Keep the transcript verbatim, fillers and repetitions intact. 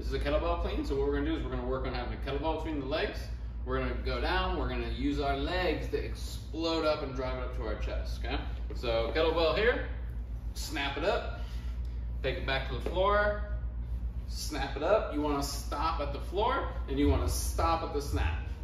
This is a kettlebell clean, so what we're gonna do is we're gonna work on having a kettlebell between the legs. We're gonna go down, we're gonna use our legs to explode up and drive it up to our chest, okay? So kettlebell here, snap it up, take it back to the floor, snap it up. You wanna stop at the floor and you wanna stop at the snap.